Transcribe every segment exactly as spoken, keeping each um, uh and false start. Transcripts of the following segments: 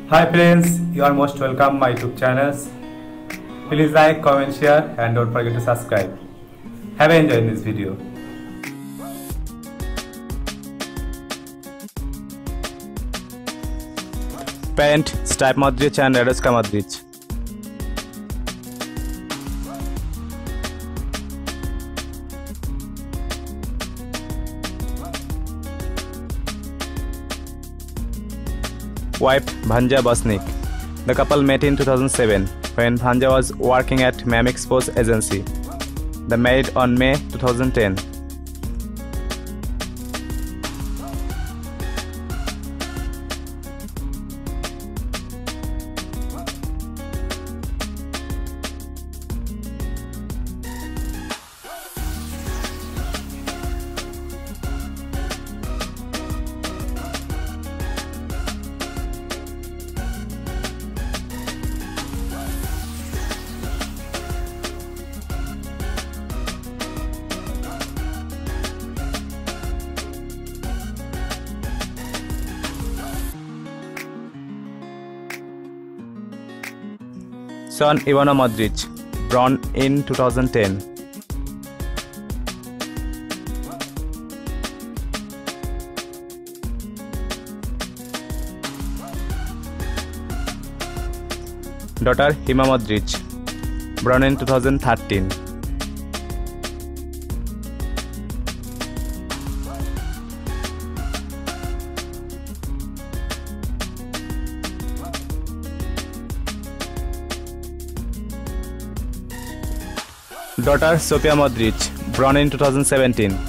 Hi friends, you are most welcome my YouTube channels. Please like, comment, share and don't forget to subscribe. Have a enjoy in this video. Parent Stipe Modric and Radosca Modric. Wife Vanja Bosnic. The couple met in two thousand seven when Vanja was working at Mamik Sports Agency. They married on May two thousand ten. Son Ivana Modric, born in two thousand ten. Daughter Hima Modric, born in two thousand thirteen. Daughter Sofia Modric, born in two thousand seventeen.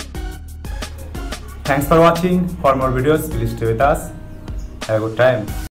Thanks for watching. For more videos, please stay with us. Have a good time.